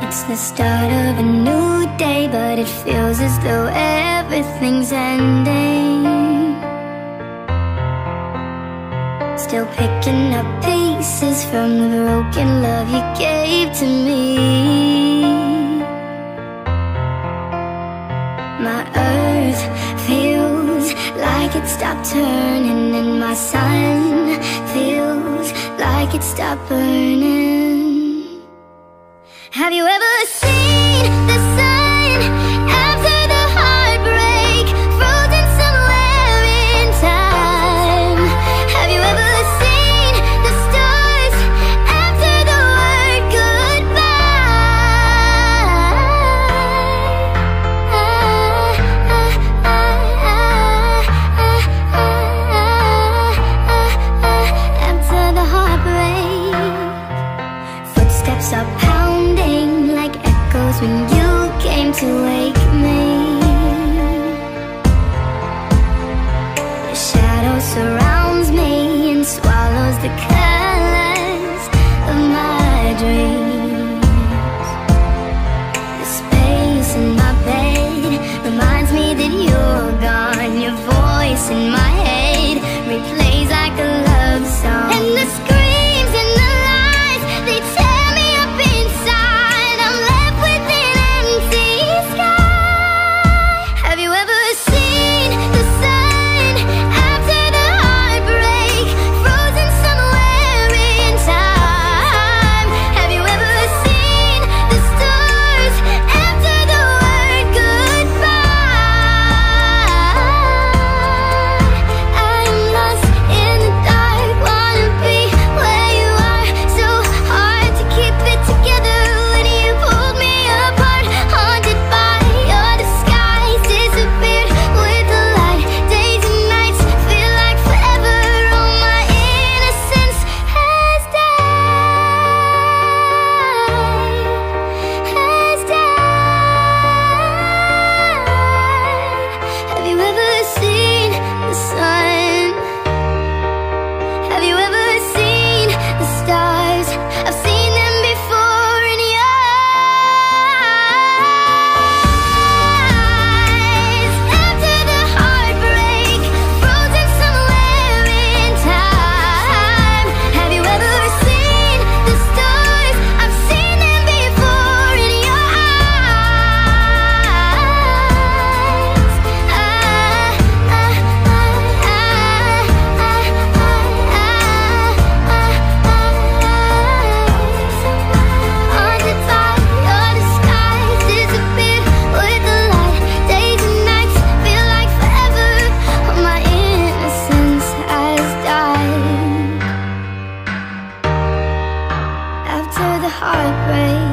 It's the start of a new day, but it feels as though everything's ending. Still picking up pieces from the broken love you gave to me. My earth feels like it stopped turning, and my sun feels like it stopped burning. Have you ever seen the sun after the heartbreak, frozen somewhere in time? Have you ever seen the stars after the word goodbye? After the heartbreak, footsteps are pounding like echoes when you came to wake me. Your shadow surrounds me and swallows the colors of my dreams. The space in my bed reminds me that you're gone. Your voice in my head replays like a love song. And the screams and the lies, they tear me up inside. I'm left with an empty sky. Have you ever seen the sun after the heartbreak, frozen somewhere in time? Have you ever seen the stars after the word goodbye? I'm lost in the dark, wanna be where you are. So hard to keep it together when you pulled me apart. Haunted by your disguise, disappeared with the light. Days and nights feel like forever. All my innocence has died. Have you ever seen the sun? Have you ever seen the stars? I've seen them before in your eyes. After the heartbreak, frozen somewhere in time. Have you ever seen the stars? I've seen them before in your eyes. Haunted by your disguise, disappeared with the light. Days and nights feel like forever. All my innocence has died. After the heartbreak,